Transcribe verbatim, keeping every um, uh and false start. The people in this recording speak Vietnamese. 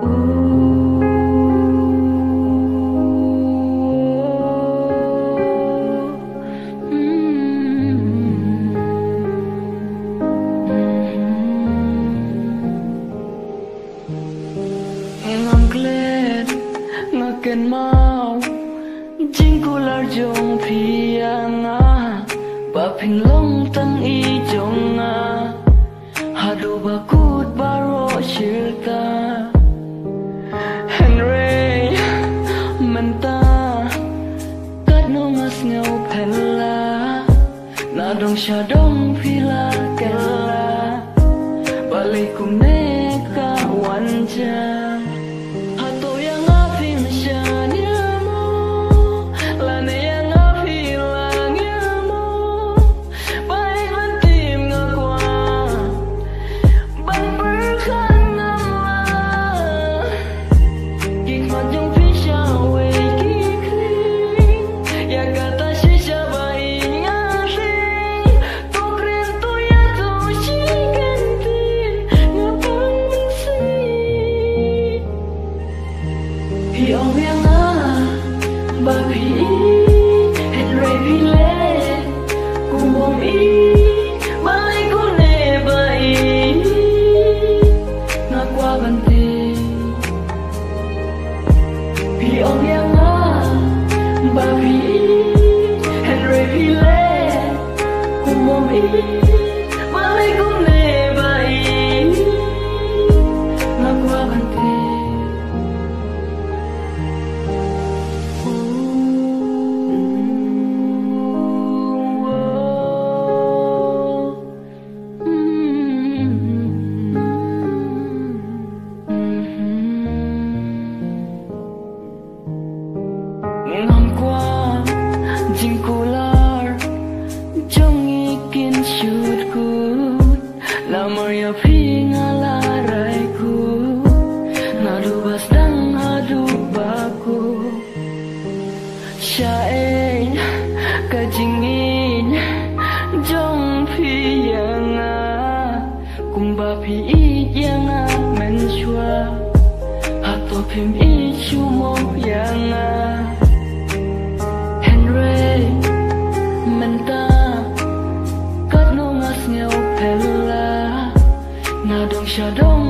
Ken mau jingkular jong pianga bapin long tang i jonga hadu bakut baro shirta Henry menta kat nongas ngau pella na dong sha dong pila kella balik kum neka wanja Ông yang à bà phi hết rồi phi lệ cùng bom ý mai cô nè bà ý ngã qua bàn tê phi ông yang à bà phi hết rồi phi lệ cùng bom ý mai cô nè bà ý ngã qua bàn tê jingkular jong ikin shoot ku lamar ya pinga larai ku ngadubas dang hadu baku syain kajingin jong piyanga kumba pi yanga menshwa hato pim ichumo yanga menta kat nongas ngau pella na dong sha dong